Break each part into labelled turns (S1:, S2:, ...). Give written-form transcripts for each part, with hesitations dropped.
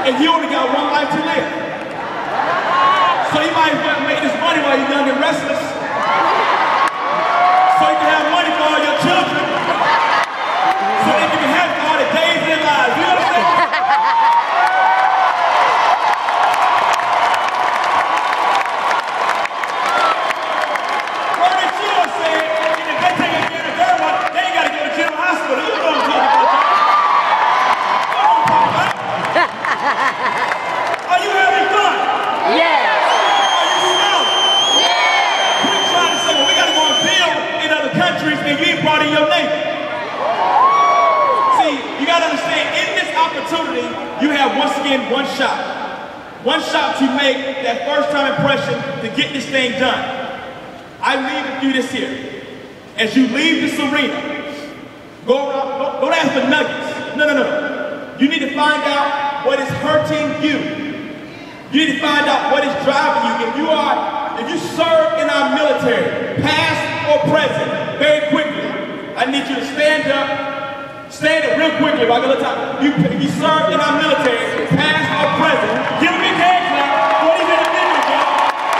S1: and you only got one life to live. So you might as well make this money while you're young and restless. So you can have money for all your children. So they can be happy for all the days in their lives. You understand? Word that you are saying, if they take a care of their one, they ain't got to go to General Hospital. You know what I'm talking about. Are you having fun?
S2: Yes.
S1: Are you smiling?
S2: Yes.
S1: Quit trying to say, well, we got to go and build in other countries and you ain't part of your neighbor. See, you got to understand, in this opportunity, you have once again one shot. One shot to make that first time impression to get this thing done. I leave with you this here. As you leave this arena, go around, don't ask for nuggets. No. You need to find out what is hurting you. You need to find out what is driving you. If you serve in our military, past or present, very quickly, I need you to stand up real quickly, if I got a little time. If you serve in our military, past or present, give me a hand clap for these individuals, y'all.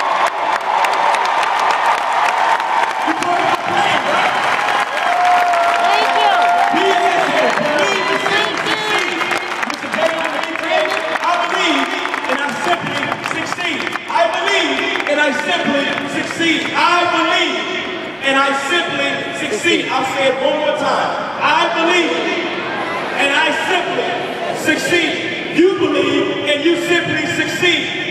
S1: You put it on plan, right?
S2: Thank you.
S1: B.A.S.S. Believe in succeed. Mr. David, I believe and I simply succeed. I believe and I simply succeed. I believe and I simply succeed. I'll say it one more time. I believe and I simply succeed. You believe and you simply succeed.